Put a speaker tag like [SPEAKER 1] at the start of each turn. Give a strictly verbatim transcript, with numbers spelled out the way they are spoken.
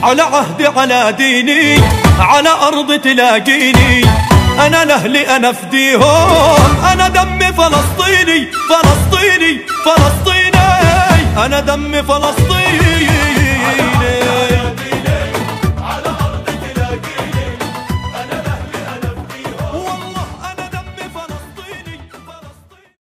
[SPEAKER 1] على عهدي على ديني، على أرض تلاقيني، أنا لأهلي أنا فديهم، أنا دمي فلسطيني فلسطيني فلسطيني، أنا دمي فلسطيني.